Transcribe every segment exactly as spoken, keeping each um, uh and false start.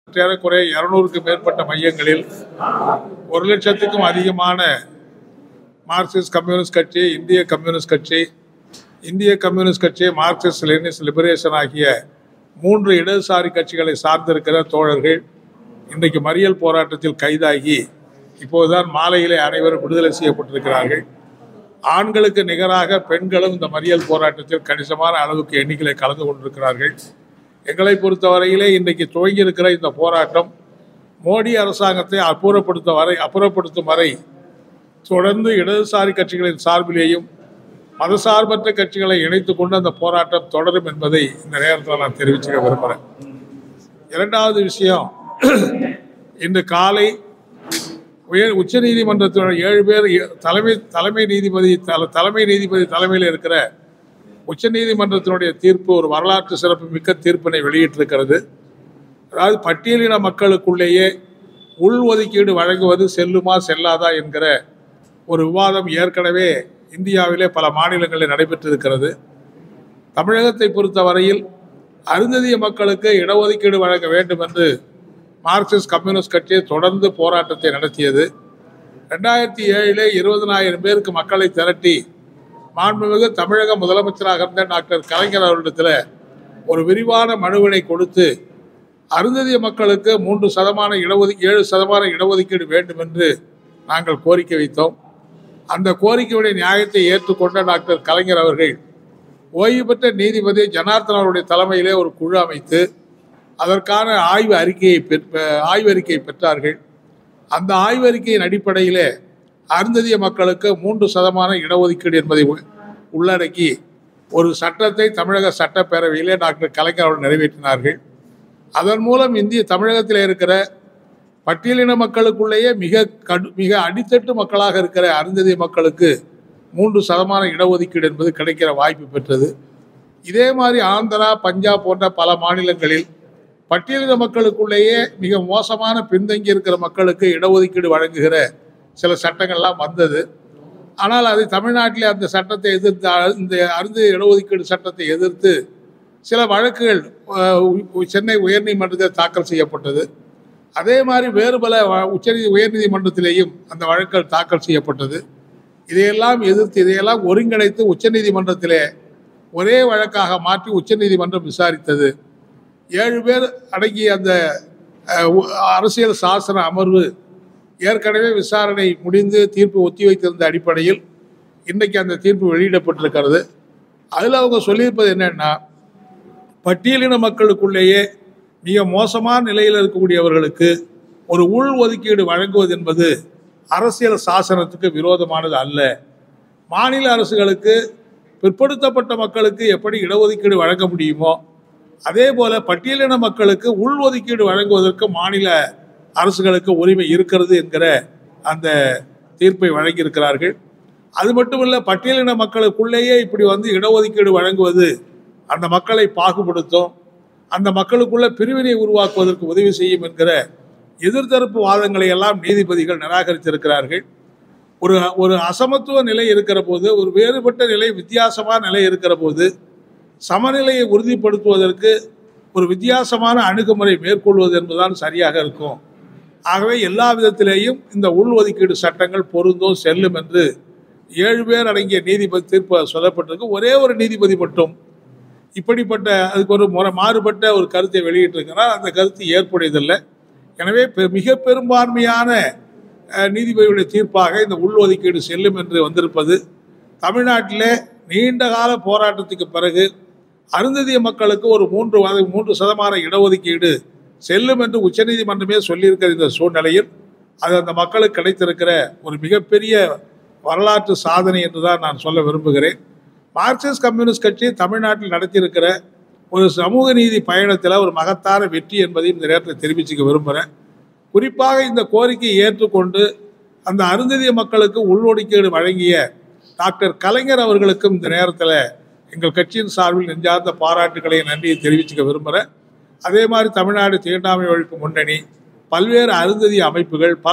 ஏறக்குறைய இருநூறுக்கும் மேற்பட்ட மையங்களில் ஒரு லட்சத்துக்கும் அதிகமான மார்க்சிஸ்ட் கம்யூனிஸ்ட் கட்சி, இந்திய கம்யூனிஸ்ட் கட்சி, இந்திய கம்யூனிஸ்ட் கட்சி, மார்க்சிஸ்ட் லெனினிஸ்ட் லிபரேஷன் ஆகிய மூன்று இடதுசாரி கட்சிகளை சார்ந்திருக்கிற தோழர்கள் இன்றைக்கு மறியல் போராட்டத்தில் கைதாகி இப்போதுதான் மாலையிலே அனைவரும் விடுதலை செய்யப்பட்டிருக்கிறார்கள். ஆண்களுக்கு நிகராக பெண்களும் இந்த மறியல் போராட்டத்தில் கணிசமான அளவுக்கு எண்ணிக்கையை கலந்து கொண்டிருக்கிறார்கள். எங்களை பொறுத்தவரையிலே இன்றைக்கு துவங்கி இருக்கிற இந்த போராட்டம் மோடி அரசாங்கத்தை அப்புறப்படுத்த வரை அப்புறப்படுத்தும் வரை தொடர்ந்து இடதுசாரி கட்சிகளின் சார்பிலேயும் மதசார்பற்ற கட்சிகளை இணைத்துக் கொண்டு அந்த போராட்டம் தொடரும் என்பதை இந்த நேரத்தில் நான் தெரிவிச்சுக்க விரும்புகிறேன். இரண்டாவது விஷயம், இன்று காலை உயர் உச்ச நீதிமன்றத்தினுடைய ஏழு பேர் தலைமை தலைமை நீதிபதி தலைமை நீதிபதி தலைமையில் இருக்கிற உச்ச நீதிமன்றத்தினுடைய தீர்ப்பு ஒரு வரலாற்று சிறப்பு மிக்க தீர்ப்பினை வெளியிட்டிருக்கிறது. அதாவது பட்டியலின மக்களுக்குள்ளேயே உள்ஒதுக்கீடு வழங்குவது செல்லுமா செல்லாதா என்கிற ஒரு விவாதம் ஏற்கனவே இந்தியாவிலே பல மாநிலங்களில் நடைபெற்றிருக்கிறது. தமிழகத்தை பொறுத்தவரையில் அருந்ததிய மக்களுக்கு இடஒதுக்கீடு வழங்க வேண்டும் என்று மார்க்சிஸ்ட் கம்யூனிஸ்ட் கட்சி தொடர்ந்து போராட்டத்தை நடத்தியது. ரெண்டாயிரத்தி ஏழிலே இருபதனாயிரம் பேருக்கு மக்களை திரட்டி மாண்புமிகு தமிழக முதலமைச்சராக இருந்த டாக்டர் கலைஞர் அவர்களிடத்தில் ஒரு விரிவான மனுவினை கொடுத்து அருந்ததிய மக்களுக்கு மூன்று சதமான இடஒதுக்கீடு ஏழு சதமான இடஒதுக்கீடு வேண்டும் என்று நாங்கள் கோரிக்கை வைத்தோம். அந்த கோரிக்கையுடைய நியாயத்தை ஏற்றுக்கொண்ட டாக்டர் கலைஞர் அவர்கள் ஓய்வு பெற்ற நீதிபதி ஜனார்தன் அவருடைய தலைமையிலே ஒரு குழு அமைத்து அதற்கான ஆய்வு அறிக்கையை ஆய்வு அறிக்கையை பெற்றார்கள். அந்த ஆய்வறிக்கையின் அடிப்படையிலே அருந்ததிய மக்களுக்கு மூன்று சதமான இடஒதுக்கீடு என்பதை உள்ளடக்கி ஒரு சட்டத்தை தமிழக சட்டப்பேரவையிலே டாக்டர் கலைஞர் அவர்கள் நிறைவேற்றினார்கள். அதன் மூலம் இந்திய தமிழகத்தில் இருக்கிற பட்டியலின மக்களுக்குள்ளேயே மிக கடு மிக அடித்தட்டு மக்களாக இருக்கிற அருந்ததிய மக்களுக்கு மூன்று சதமான இடஒதுக்கீடு என்பது கிடைக்கிற வாய்ப்பு பெற்றது. இதே மாதிரி ஆந்திரா, பஞ்சாப் போன்ற பல மாநிலங்களில் பட்டியலின மக்களுக்குள்ளேயே மிக மோசமான பின்தங்கி இருக்கிற மக்களுக்கு இடஒதுக்கீடு வழங்குகிற சில சட்டங்கள்லாம் வந்தது. ஆனால் அது தமிழ்நாட்டில் அந்த சட்டத்தை எதிர்த்து, இந்த அருந்ததிய இடஒதுக்கீடு சட்டத்தை எதிர்த்து சில வழக்குகள் சென்னை உயர்நீதிமன்றத்தில் தாக்கல் செய்யப்பட்டது. அதே மாதிரி வேறு பல உச்சநீதி உயர்நீதிமன்றத்திலேயும் அந்த வழக்குகள் தாக்கல் செய்யப்பட்டது. இதையெல்லாம் எதிர்த்து இதையெல்லாம் ஒருங்கிணைத்து உச்சநீதிமன்றத்திலே ஒரே வழக்காக மாற்றி உச்சநீதிமன்றம் விசாரித்தது. ஏழு பேர் அடங்கிய அந்த அரசியல் சாசன அமர்வு ஏற்கனவே விசாரணை முடிந்து தீர்ப்பு ஒத்திவைத்திருந்த அடிப்படையில் இன்றைக்கு அந்த தீர்ப்பு வெளியிடப்பட்டிருக்கிறது. அதில் அவங்க சொல்லியிருப்பது என்னன்னா, பட்டியலின மக்களுக்குள்ளேயே மிக மோசமான நிலையில் இருக்கக்கூடியவர்களுக்கு ஒரு உள் ஒதுக்கீடு வழங்குவது என்பது அரசியல் சாசனத்துக்கு விரோதமானது அல்ல. மாநில அரசுகளுக்கு பிற்படுத்தப்பட்ட மக்களுக்கு எப்படி இடஒதுக்கீடு வழங்க முடியுமோ அதே போல பட்டியலின மக்களுக்கு உள் ஒதுக்கீடு வழங்குவதற்கு மாநில அரசுகளுக்கு உரிமை இருக்கிறது என்கிற அந்த தீர்ப்பை வழங்கியிருக்கிறார்கள். அது மட்டுமல்ல, பட்டியலின மக்களுக்குள்ளேயே இப்படி வந்து இடஒதுக்கீடு வழங்குவது அந்த மக்களை பாகுபடுத்தும், அந்த மக்களுக்குள்ள பிரிவினை உருவாக்குவதற்கு உதவி செய்யும் என்கிற எதிர்த்தரப்பு வாதங்களை எல்லாம் நீதிபதிகள் நிராகரித்திருக்கிறார்கள். ஒரு ஒரு அசமத்துவ நிலை இருக்கிற போது, ஒரு வேறுபட்ட நிலை, வித்தியாசமான நிலை இருக்கிற போது சமநிலையை உறுதிப்படுத்துவதற்கு ஒரு வித்தியாசமான அணுகுமுறை மேற்கொள்வது என்பதுதான் சரியாக இருக்கும். ஆகவே எல்லா விதத்திலேயும் இந்த உள்ஒதுக்கீடு சட்டங்கள் பொருந்தும், செல்லும் என்று ஏழு பேர் அடங்கிய நீதிபதி தீர்ப்பு சொல்லப்பட்டிருக்கு. ஒரே ஒரு நீதிபதி மட்டும் இப்படிப்பட்ட அதுக்கு ஒரு முறை மாறுபட்ட ஒரு கருத்தை வெளியிட்டிருக்கிறார். அந்த கருத்து ஏற்புடையதில்லை. எனவே மிக பெரும்பான்மையான நீதிபதியுடைய தீர்ப்பாக இந்த உள்ஒதுக்கீடு செல்லும் என்று வந்திருப்பது தமிழ்நாட்டிலே நீண்ட கால போராட்டத்துக்கு பிறகு அருந்ததிய மக்களுக்கு ஒரு மூன்று மூன்று சதமான இடஒதுக்கீடு செல்லும் என்று உச்சநீதிமன்றமே சொல்லியிருக்கிற இந்த சூழ்நிலையில் அது அந்த மக்களுக்கு கிடைத்திருக்கிற ஒரு மிகப்பெரிய வரலாற்று சாதனை என்றுதான் நான் சொல்ல விரும்புகிறேன். மார்க்சிஸ்ட் கம்யூனிஸ்ட் கட்சி தமிழ்நாட்டில் நடத்தியிருக்கிற ஒரு சமூக நீதி பயணத்தில் ஒரு மகத்தான வெற்றி என்பதையும் இந்த நேரத்தில் தெரிவிச்சுக்க விரும்புகிறேன். குறிப்பாக இந்த கோரிக்கையை ஏற்றுக்கொண்டு அந்த அருந்ததிய மக்களுக்கு உள்ஒதுக்கீடு வழங்கிய டாக்டர் கலைஞர் அவர்களுக்கும் இந்த நேரத்தில் எங்கள் கட்சியின் சார்பில் நெஞ்சார்ந்த பாராட்டுக்களை நன்றியை தெரிவிச்சுக்க விரும்புகிறேன். அதே மாதிரி தமிழ்நாடு தீண்டாமை ஒழிப்பு முன்னணி, பல்வேறு அருந்ததிய அமைப்புகள், பல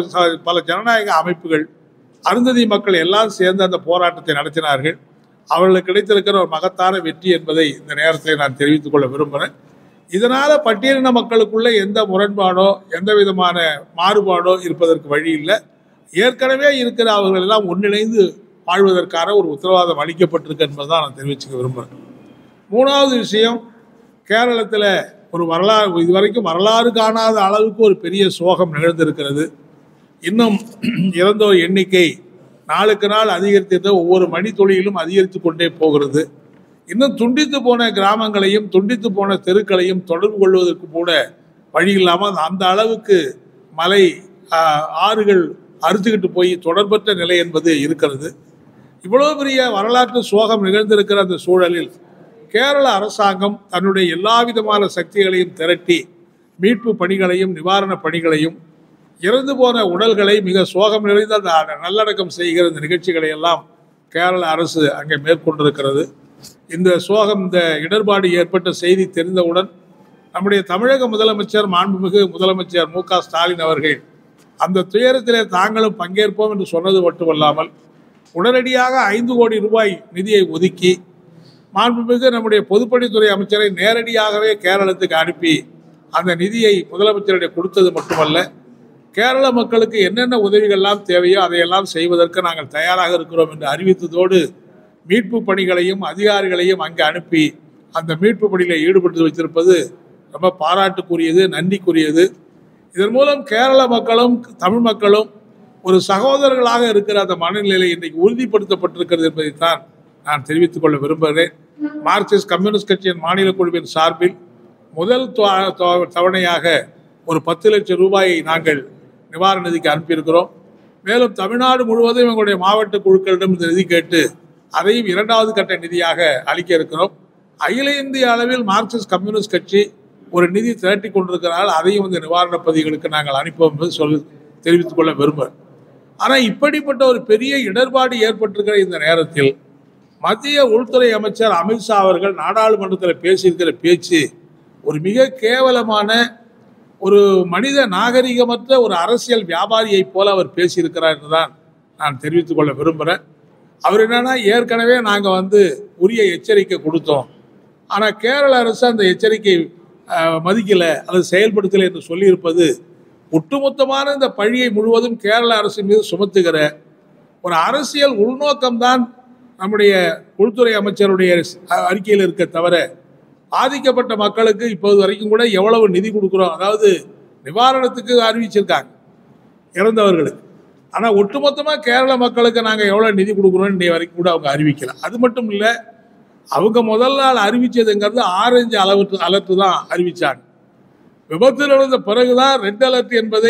பல ஜனநாயக அமைப்புகள், அருந்ததிய மக்கள் எல்லாம் சேர்ந்து அந்த போராட்டத்தை நடத்தினார்கள். அவர்களுக்கு கிடைத்திருக்கிற ஒரு மகத்தான வெற்றி என்பதை இந்த நேரத்தில் நான் தெரிவித்துக் கொள்ள விரும்புகிறேன். இதனால பட்டியலின மக்களுக்குள்ள எந்த முரண்பாடோ எந்த விதமான மாறுபாடோ இருப்பதற்கு வழி இல்லை. ஏற்கனவே இருக்கிற அவர்கள் எல்லாம் ஒன்றிணைந்து வாழ்வதற்கான ஒரு உத்தரவாதம் அளிக்கப்பட்டிருக்கு என்பதுதான் நான் தெரிவிச்சுக்க விரும்புகிறேன். மூணாவது விஷயம், கேரளத்தில் ஒரு வரலாறு இதுவரைக்கும் வரலாறு காணாத அளவுக்கு ஒரு பெரிய சோகம் நிகழ்ந்திருக்கிறது. இன்னும் இறந்தோர் எண்ணிக்கை நாளுக்கு நாள் அதிகரித்து ஒவ்வொரு மணித்துளியிலும் அதிகரித்து கொண்டே போகிறது. இன்னும் துண்டித்து போன கிராமங்களையும் துண்டித்து போன தெருக்களையும் தொடர்பு கொள்வதற்கு கூட வழி இல்லாமல் அந்த அளவுக்கு மலை ஆறுகள் அறுத்துக்கிட்டு போய் தொடர்பற்ற நிலை என்பது இருக்கிறது. இவ்வளவு பெரிய வரலாற்று சோகம் நிகழ்ந்திருக்கிற அந்த சூழலில் கேரள அரசாங்கம் தன்னுடைய எல்லா விதமான சக்திகளையும் திரட்டி மீட்பு பணிகளையும் நிவாரண பணிகளையும் இறந்து போன உடல்களை மிக சோகம் நிறைந்த அந்த நல்லடக்கம் செய்கிற இந்த நிகழ்ச்சிகளை எல்லாம் கேரள அரசு அங்கே மேற்கொண்டிருக்கிறது. இந்த சோகம் இந்த இடர்பாடு ஏற்பட்ட செய்தி தெரிந்தவுடன் நம்முடைய தமிழக முதலமைச்சர் மாண்புமிகு முதலமைச்சர் மு க ஸ்டாலின் அவர்கள் அந்த துயரத்திலே தாங்களும் பங்கேற்போம் என்று சொன்னது மட்டுமல்லாமல் உடனடியாக ஐந்து கோடி ரூபாய் நிதியை ஒதுக்கி மாண்புமிகு நம்முடைய பொதுப்பணித்துறை அமைச்சரை நேரடியாகவே கேரளத்துக்கு அனுப்பி அந்த நிதியை முதலமைச்சரிடம் கொடுத்தது மட்டுமல்ல, கேரள மக்களுக்கு என்னென்ன உதவிகள்லாம் தேவையோ அதையெல்லாம் செய்வதற்கு நாங்கள் தயாராக இருக்கிறோம் என்று அறிவித்ததோடு மீட்பு பணிகளையும் அதிகாரிகளையும் அங்கே அனுப்பி அந்த மீட்பு பணியில் ஈடுபட்டு வைத்திருப்பது ரொம்ப பாராட்டுக்குரியது, நன்றிக்குரியது. இதன் மூலம் கேரள மக்களும் தமிழ் மக்களும் ஒரு சகோதரர்களாக இருக்கிற அந்த மனநிலை இன்றைக்கு உறுதிப்படுத்தப்பட்டிருக்கிறது என்பதைத்தான் நான் தெரிவித்துக் கொள்ள விரும்புகிறேன். மார்க்சிஸ்ட் கம்யூனிஸ்ட் கட்சியின் மாநில குழுவின் சார்பில் முதல் தவணையாக ஒரு பத்து லட்சம் ரூபாயை நாங்கள் நிவாரண நிதிக்கு அனுப்பியிருக்கிறோம். மேலும் தமிழ்நாடு முழுவதும் எங்களுடைய மாவட்ட குழுக்களிடம் இந்த நிதி கேட்டு அதையும் இரண்டாவது கட்ட நிதியாக அளிக்க இருக்கிறோம். அகில இந்திய அளவில் மார்க்சிஸ்ட் கம்யூனிஸ்ட் கட்சி ஒரு நிதி திரட்டி கொண்டிருக்கிறார்கள். அதையும் இந்த நிவாரண பதிவுகளுக்கு நாங்கள் அனுப்போம் என்பது சொல்லி தெரிவித்துக் கொள்ள விரும்புகிறேன். ஆனால் இப்படிப்பட்ட ஒரு பெரிய இடர்பாடு ஏற்பட்டிருக்கிற இந்த நேரத்தில் மத்திய உள்துறை அமைச்சர் அமித்ஷா அவர்கள் நாடாளுமன்றத்தில் பேசியிருக்கிற பேச்சு ஒரு மிக கேவலமான ஒரு மனித நாகரிகமற்ற ஒரு அரசியல் வியாபாரியை போல அவர் பேசியிருக்கிறார் என்றுதான் நான் தெரிவித்துக் கொள்ள விரும்புகிறேன். அவர் என்னன்னா, ஏற்கனவே நாங்கள் வந்து உரிய எச்சரிக்கை கொடுத்தோம், ஆனால் கேரள அரசு அந்த எச்சரிக்கை மதிக்கலை அல்லது செயல்படுத்தலை என்று சொல்லியிருப்பது ஒட்டுமொத்தமான இந்த பழியை முழுவதும் கேரள அரசு மீது சுமத்துகிற ஒரு அரசியல் உள்நோக்கம்தான் நம்முடைய உள்துறை அமைச்சருடைய அறிக்கையில் இருக்க தவிர பாதிக்கப்பட்ட மக்களுக்கு இப்போது வரைக்கும் கூட எவ்வளவு நிதி கொடுக்குறோம், அதாவது நிவாரணத்துக்கு அறிவிச்சிருக்காங்க இறந்தவர்களுக்கு, ஆனால் ஒட்டுமொத்தமாக கேரள மக்களுக்கு நாங்கள் எவ்வளோ நிதி கொடுக்குறோம் இன்னைய வரைக்கும் கூட அவங்க அறிவிக்கல. அது மட்டும் இல்லை, அவங்க முதல் நாள் அறிவிச்சதுங்கிறது ஆரஞ்சு அலர்ட் அலர்ட் தான் அறிவிச்சாங்க. விபத்து நடந்த பிறகுதான் ரெட் அலர்ட் என்பதை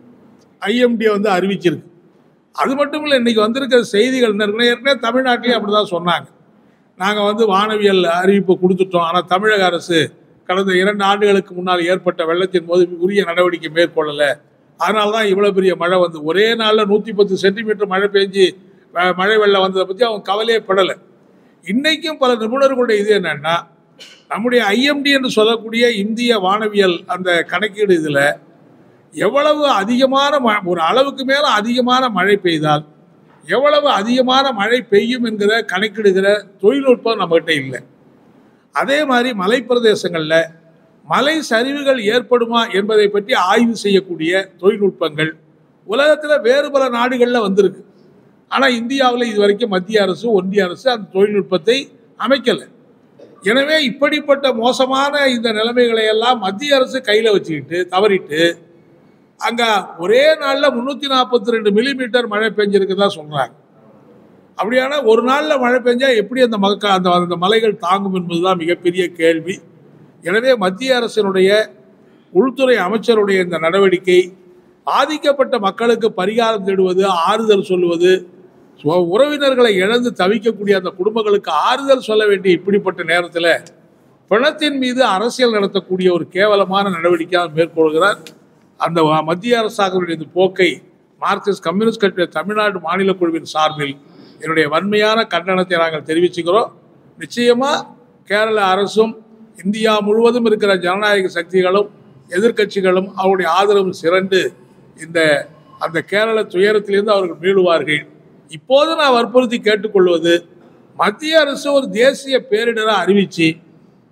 ஐஎம்டி வந்து அறிவிச்சிருக்கு. அது மட்டும் இல்லை, இன்னைக்கு வந்திருக்கிற செய்திகள் ஏற்கனவே தமிழ்நாட்டிலேயே அப்படிதான் சொன்னாங்க. நாங்கள் வந்து வானவியல் அறிவிப்பு கொடுத்துட்டோம், ஆனால் தமிழக அரசு கடந்த இரண்டு ஆண்டுகளுக்கு முன்னால் ஏற்பட்ட வெள்ளத்தின் போது உரிய நடவடிக்கை மேற்கொள்ளலை, அதனால தான் இவ்வளோ பெரிய மழை வந்து ஒரே நாளில் நூற்றி பத்து சென்டிமீட்டர் மழை பெஞ்சு மழை வெள்ளம் வந்ததை பற்றி அவங்க கவலையே படலை. இன்னைக்கும் பல நிபுணர்களுடைய இது என்னன்னா, நம்முடைய ஐஎம்டி என்று சொல்லக்கூடிய இந்திய வானவியல் அந்த கணக்கீடு இதில் எவ்வளவு அதிகமான ஒரு அளவுக்கு மேலே அதிகமான மழை பெய்தால் எவ்வளவு அதிகமான மழை பெய்யும் என்கிற கணக்கிடுகிற தொழில்நுட்பம் நம்மகிட்ட இல்லை. அதே மாதிரி மலைப்பிரதேசங்களில் மலை சரிவுகள் ஏற்படுமா என்பதை பற்றி ஆய்வு செய்யக்கூடிய தொழில்நுட்பங்கள் உலகத்தில் வேறு பல நாடுகளில் வந்திருக்கு. ஆனால் இந்தியாவில் இதுவரைக்கும் மத்திய அரசு ஒன்றிய அரசு அந்த தொழில்நுட்பத்தை அமைக்கலை. எனவே இப்படிப்பட்ட மோசமான இந்த நிலைமைகளை எல்லாம் மத்திய அரசு கையில் வச்சுக்கிட்டு தவறிட்டு அங்கே ஒரே நாளில் முந்நூற்றி நாற்பத்தி ரெண்டு மில்லிமீட்டர் மழை பெஞ்சிருக்குதான் சொல்கிறாங்க. அப்படியான ஒரு நாளில் மழை பெஞ்சா எப்படி அந்த மக்கள் அந்த அந்த மலைகள் தாங்கும் என்பதுதான் மிகப்பெரிய கேள்வி. எனவே மத்திய அரசினுடைய உள்துறை அமைச்சருடைய இந்த நடவடிக்கை பாதிக்கப்பட்ட மக்களுக்கு பரிகாரம் தேடுவது, ஆறுதல் சொல்லுவது, உறவினர்களை இழந்து தவிக்கக்கூடிய அந்த குடும்பங்களுக்கு ஆறுதல் சொல்ல வேண்டிய இப்படிப்பட்ட நேரத்தில் பணத்தின் மீது அரசியல் நடத்தக்கூடிய ஒரு கேவலமான நடவடிக்கையாக மேற்கொள்கிறார். அந்த மத்திய அரசாங்கத்துடைய இந்த போக்கை மார்க்சிஸ்ட் கம்யூனிஸ்ட் கட்சியின் தமிழ்நாடு மாநில குழுவின் சார்பில் என்னுடைய வன்மையான கண்டனத்தை நாங்கள் தெரிவிச்சுக்கிறோம். நிச்சயமாக கேரள அரசும் இந்தியா முழுவதும் இருக்கிற ஜனநாயக சக்திகளும் எதிர்கட்சிகளும் அவருடைய ஆதரவும் சிறந்து இந்த அந்த கேரள துயரத்திலிருந்து அவர்கள் மீளுவார்கள். இப்போது நான் வற்புறுத்தி கேட்டுக்கொள்வது, மத்திய அரசு ஒரு தேசிய பேரிடரை அறிவித்து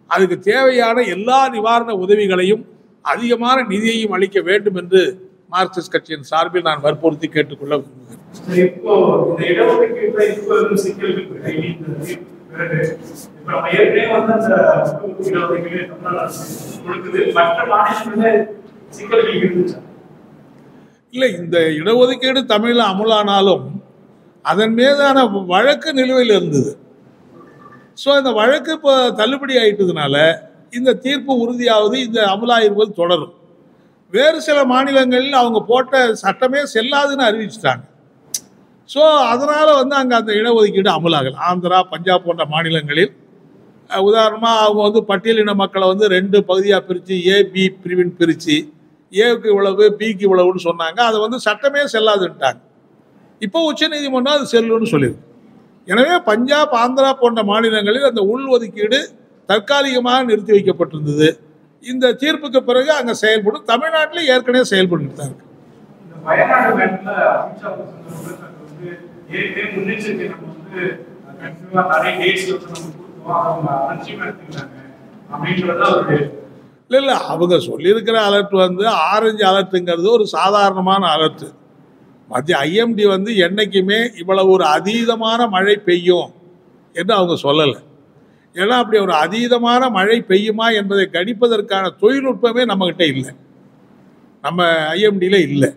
அதுக்கு தேவையான எல்லா நிவாரண உதவிகளையும் அதிகமான நிதியையும் அளிக்க வேண்டும் என்று மார்க்சிஸ்ட் கட்சியின் சார்பில் நான் வற்புறுத்தி கேட்டுக்கொள்ள விரும்புகிறேன். இல்லை, இந்த இடஒதுக்கீடு தமிழில் அமுலானாலும் அதன் மீதான வழக்கு நிலுவையில் இருந்தது. ஸோ இந்த வழக்கு இப்போ தள்ளுபடி ஆயிட்டதுனால இந்த தீர்ப்பு உறுதியாவது, இந்த அமலாயிருப்பது தொடரும். வேறு சில மாநிலங்களில் அவங்க போட்ட சட்டமே செல்லாதுன்னு அறிவிச்சிட்டாங்க. ஸோ அதனால் வந்து அங்கே அந்த இடஒதுக்கீடு அமலாகலை. ஆந்திரா, பஞ்சாப் போன்ற மாநிலங்களில் உதாரணமாக அவங்க வந்து பட்டியலின மக்களை வந்து ரெண்டு பகுதியாக பிரித்து ஏ பி பிரிவின் பிரித்து ஏவுக்கு இவ்வளவு பிக்கு இவ்வளவுன்னு சொன்னாங்க. அதை வந்து சட்டமே செல்லாதுன்ட்டாங்க. இப்போ உச்சநீதிமன்றம் அது செல்லுன்னு சொல்லியிருக்கு. எனவே பஞ்சாப், ஆந்திரா போன்ற மாநிலங்களில் அந்த உள் ஒதுக்கீடு தற்காலிகமாக நிறுத்தி வைக்கப்பட்டிருந்தது. இந்த தீர்ப்புக்கு பிறகு அங்கே செயல்படும். தமிழ்நாட்டில் ஏற்கனவே செயல்பட்டு தான் இருக்கு. இல்லை இல்லை அவங்க சொல்லியிருக்கிற அலர்ட் வந்து ஆரஞ்சு அலர்ட்டுங்கிறது ஒரு சாதாரணமான அலர்ட். மத்திய ஐஎம்டி வந்து என்னைக்குமே இவ்வளவு ஒரு அதீதமான மழை பெய்யும் என்று அவங்க சொல்லலை. ஏன்னா அப்படி ஒரு அதீதமான மழை பெய்யுமா என்பதை கணிப்பதற்கான தொழில்நுட்பமே நம்மகிட்ட இல்லை, நம்ம ஐஎம்டியில இல்லை.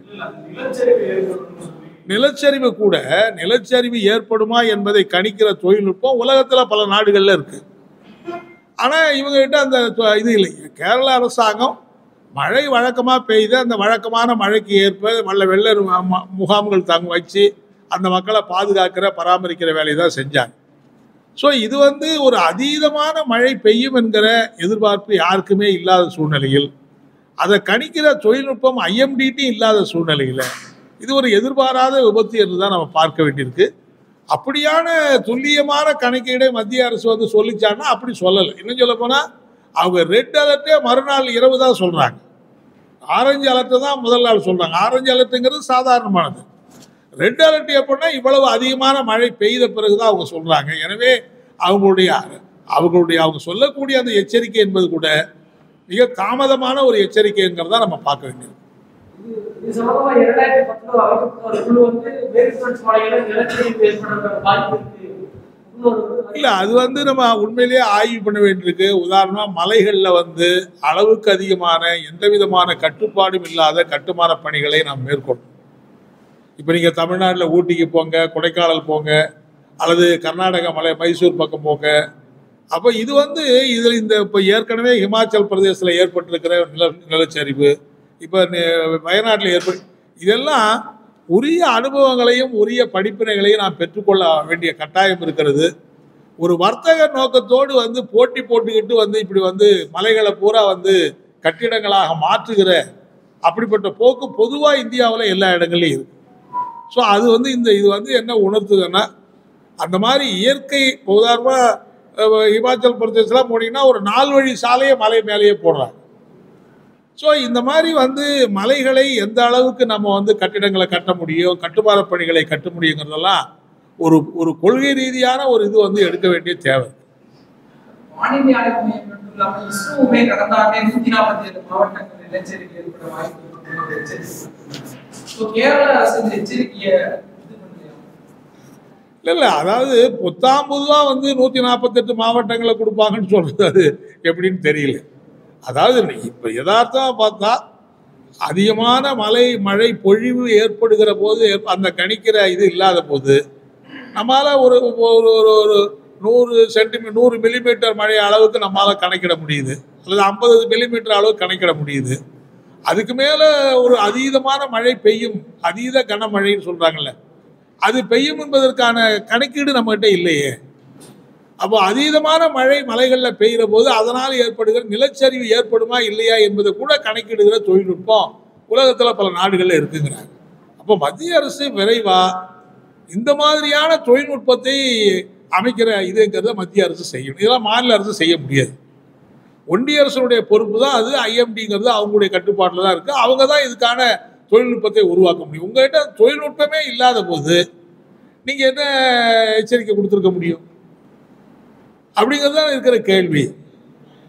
நிலச்சரிவு கூட நிலச்சரிவு ஏற்படுமா என்பதை கணிக்கிற தொழில்நுட்பம் உலகத்தில் பல நாடுகளில் இருக்கு. ஆனால் இவங்ககிட்ட அந்த இது இல்லை. கேரள அரசாங்கம் மழை வழக்கமாக பெய்து அந்த வழக்கமான மழைக்கு ஏற்ப வல்ல வெள்ள முகாம்கள் தங்க வச்சு அந்த மக்களை பாதுகாக்கிற பராமரிக்கிற வேலையை தான் செஞ்சாங்க. ஸோ இது வந்து ஒரு அதீதமான மழை பெய்யும் என்கிற எதிர்பார்ப்பு யாருக்குமே இல்லாத சூழ்நிலையில், அதை கணிக்கிற தொழில்நுட்பம் ஐஎம்டிடி இல்லாத சூழ்நிலையில் இது ஒரு எதிர்பாராத விபத்து என்று தான் நம்ம பார்க்க வேண்டியிருக்கு. அப்படியான துல்லியமான கணக்கீடை மத்திய அரசு வந்து சொல்லிச்சான்னா அப்படி சொல்லலை. இன்னும் சொல்ல போனால் அவங்க ரெட் அலர்ட்டே மறுநாள் இரவு தான் சொல்கிறாங்க. ஆரஞ்சு அலர்ட்டு தான் முதல் நாள் சொல்கிறாங்க. ஆரஞ்சு அலர்ட்டுங்கிறது சாதாரணமானது. ரெட் அலர்ட் எப்படின்னா இவ்வளவு அதிகமான மழை பெய்த பிறகுதான் அவங்க சொல்கிறாங்க. எனவே அவங்களுடைய அவங்களுடைய அவங்க சொல்லக்கூடிய அந்த எச்சரிக்கை என்பது கூட மிக தாமதமான ஒரு எச்சரிக்கை என்கிறதா நம்ம பார்க்க வேண்டியது. இல்லை, அது வந்து நம்ம உண்மையிலேயே ஆய்வு பண்ண வேண்டியிருக்கு. உதாரணமாக மலைகளில் வந்து அளவுக்கு அதிகமான எந்த விதமான கட்டுப்பாடும் இல்லாத கட்டுமான பணிகளை நாம் மேற்கொள்ளணும். இப்போ நீங்கள் தமிழ்நாட்டில் ஊட்டிக்கு போங்க, கொடைக்கானல் போங்க, அல்லது கர்நாடக மலை மைசூர் பக்கம் போங்க. அப்போ இது வந்து இதில் இந்த இப்போ ஏற்கனவே ஹிமாச்சல் பிரதேசத்தில் ஏற்பட்டிருக்கிற நில நிலச்சரிவு, இப்போ வயநாட்டில் ஏற்பட்டு, இதெல்லாம் உரிய அனுபவங்களையும் உரிய படிப்பினைகளையும் நாம் பெற்றுக்கொள்ள வேண்டிய கட்டாயம் இருக்கிறது. ஒரு வர்த்தக நோக்கத்தோடு வந்து போட்டி போட்டுக்கிட்டு வந்து இப்படி வந்து மலைகளை பூரா வந்து கட்டிடங்களாக மாற்றுகிற அப்படிப்பட்ட போக்கு பொதுவாக இந்தியாவில் எல்லா இடங்கள்லையும் இருக்கு. ஸோ அது வந்து இந்த இது வந்து என்ன உணர்த்துதுன்னா, அந்த மாதிரி இயற்கை உதாரணமாக ஹிமாச்சல் பிரதேசலாம் போனீங்கன்னா ஒரு நாலு வழி சாலையை மலை மேலேயே போடுறாங்க. ஸோ இந்த மாதிரி வந்து மலைகளை எந்த அளவுக்கு நம்ம வந்து கட்டிடங்களை கட்ட முடியும், கட்டுமான பணிகளை கட்ட முடியுங்கிறதெல்லாம் ஒரு ஒரு கொள்கை ரீதியான ஒரு இது வந்து எடுக்க வேண்டிய தேவை. வானிலை ஆய்வு மையம் மட்டும் இல்லாமல் இஸ்ரோவுமே கடந்த ஆண்டே நூத்தி நாற்பத்தி ஏழு மாவட்டங்களில் நிலச்சரிவு ஏற்பட வாய்ப்பு எச்சரிக்கை. இல்லை இல்லை அதாவது பொத்தாம் பொதுவாக வந்து நூற்றி நாற்பத்தெட்டு மாவட்டங்களை கொடுப்பாங்கன்னு சொல்கிறது அது எப்படின்னு தெரியல. அதாவது இப்போ யதார்த்தமாக பார்த்தா அதிகமான மழை மழை பொழிவு ஏற்படுகிற போது அந்த கணிக்கிற இது இல்லாத போது நம்மளால் ஒரு ஒரு ஒரு நூறு சென்டிமீ நூறு மில்லிமீட்டர் மழை அளவுக்கு நம்மளால் கணக்கிட முடியுது, அல்லது ஐம்பது மில்லிமீட்டர் அளவுக்கு கணக்கிட முடியுது. அதுக்கு மேலே ஒரு அதீதமான மழை பெய்யும், அதீத கனமழைன்னு சொல்கிறாங்கல்ல, அது பெய்யும் என்பதற்கான கணக்கீடு நம்மகிட்ட இல்லையே. அப்போ அதீதமான மழை மலைகளில் பெய்கிற போது அதனால் ஏற்படுகிற நிலச்சரிவு ஏற்படுமா இல்லையா என்பதை கூட கணக்கிடுகிற தொழில்நுட்பம் உலகத்தில் பல நாடுகளில் இருக்குங்கிறாங்க. அப்போ மத்திய அரசு விரைவாக இந்த மாதிரியான தொழில்நுட்பத்தை அமைக்கிற இதுங்கிறத மத்திய அரசு செய்யணும். இதெல்லாம் மாநில அரசு செய்ய முடியாது. ஒன்றிய அரசுடைய பொறுப்பு தான் அது. ஐஎம்டிங்கிறது அவங்களுடைய கட்டுப்பாட்டில் தான் இருக்குது. அவங்க தான் இதுக்கான தொழில்நுட்பத்தை உருவாக்க முடியும். உங்கள்கிட்ட தொழில்நுட்பமே இல்லாத போது நீங்கள் என்ன எச்சரிக்கை கொடுத்துருக்க முடியும் அப்படிங்கிறது தான் இருக்கிற கேள்வி.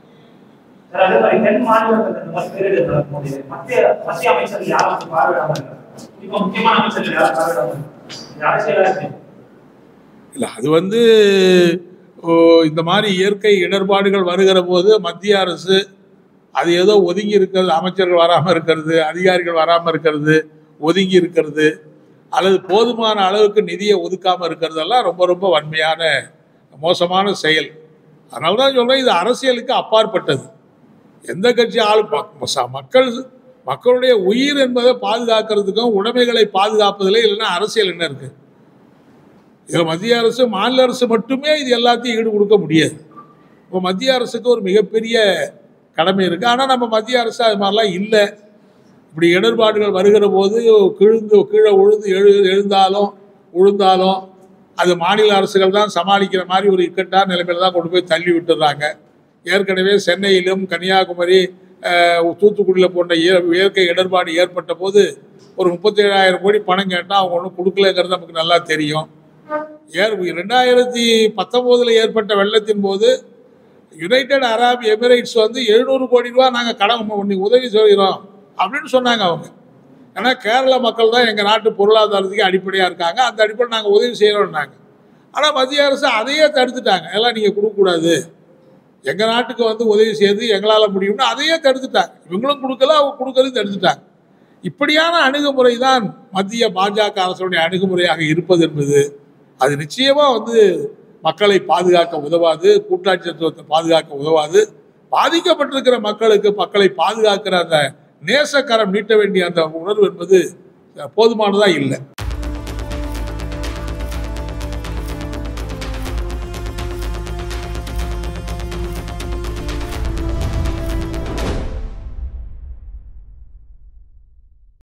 அதே மாதிரி தென் மாநிலத்தில் இந்த மாதிரி பேரிடர் நடக்கும்போது மத்திய மத்திய அமைச்சர்கள் யாரும் பார்வையிடாம இருக்காங்க. இப்ப முக்கியமான அமைச்சர்கள் யாரும் பார்வையிடாம இருக்காங்க. அரசியலா இருக்கு இல்ல, அது வந்து இந்த மாதிரி இயற்கை இடர்பாடுகள் வருகிற போது மத்திய அரசு அது ஏதோ ஒதுங்கி இருக்கிறது, அமைச்சர்கள் வராமல் இருக்கிறது, அதிகாரிகள் வராமல் இருக்கிறது, ஒதுங்கி இருக்கிறது, அல்லது போதுமான அளவுக்கு நிதியை ஒதுக்காமல் இருக்கிறதெல்லாம் ரொம்ப ரொம்ப வன்மையான மோசமான செயல். அதனால தான் சொல்கிறேன், இது அரசியலுக்கு அப்பாற்பட்டது. எந்த கட்சி ஆளு மக்கள் மக்களுடைய உயிர் என்பதை பாதுகாக்கிறதுக்கும் உடைமைகளை பாதுகாப்பதில் இல்லைன்னா அரசியல் என்ன இருக்குது? இதில் மத்திய அரசு மாநில அரசு மட்டுமே இது எல்லாத்தையும் ஈடு கொடுக்க முடியாது. இப்போ மத்திய அரசுக்கு ஒரு மிகப்பெரிய கடமை இருக்குது. ஆனால் நம்ம மத்திய அரசு அது மாதிரிலாம் இல்லை. இப்படி இடர்பாடுகள் வருகிற போது கிழுந்து கீழே உழுந்து எழு எழுந்தாலும் உழுந்தாலும் அது மாநில அரசுகள் தான் சமாளிக்கிற மாதிரி ஒரு இக்கட்டான நிலைமையில் தான் கொண்டு போய் தள்ளி விட்டுறாங்க. ஏற்கனவே சென்னையிலும் கன்னியாகுமரி தூத்துக்குடியில் போன்ற இயற்கை இடர்பாடு ஏற்பட்ட போது ஒரு முப்பத்தி ஏழாயிரம் கோடி பணம் கேட்டால் அவங்க ஒன்றும் கொடுக்கலங்கிறது நமக்கு நல்லா தெரியும். ஏர் ரெண்டாயிரத்தி பத்தொம்போதில் ஏற்பட்ட வெள்ளத்தின் போது யுனைடெட் அரபு எமிரேட்ஸ் வந்து எழுநூறு கோடி ரூபா நாங்கள் கடன் உதவி செய்கிறோம் அப்படின்னு சொன்னாங்க அவங்க. ஏன்னா கேரள மக்கள் தான் எங்கள் நாட்டு பொருளாதாரத்துக்கு அடிப்படையாக இருக்காங்க, அந்த அடிப்படையில் நாங்கள் உதவி செய்கிறோம்னாங்க. ஆனால் மத்திய அரசு அதையே தடுத்துட்டாங்க. எல்லாம் நீங்கள் கொடுக்கக்கூடாது, எங்கள் நாட்டுக்கு வந்து உதவி செய்து எங்களால் முடியும்னு அதையே தடுத்துட்டாங்க. இவங்களும் கொடுக்கல, அவங்க கொடுக்கறதையும் தடுத்துட்டாங்க. இப்படியான அணுகுமுறை தான் மத்திய பாஜக அரசுடைய அணுகுமுறையாக இருப்பது என்பது அது நிச்சயமாக வந்து மக்களை பாதுகாக்க உதவாது, கூட்டாட்சி தத்துவத்தை பாதுகாக்க உதவாது. பாதிக்கப்பட்டிருக்கிற மக்களுக்கு மக்களை பாதுகாக்கிற அந்த நேசக்கரம் நீட்ட வேண்டிய அந்த உணர்வு என்பது போதுமானதாக இல்லை.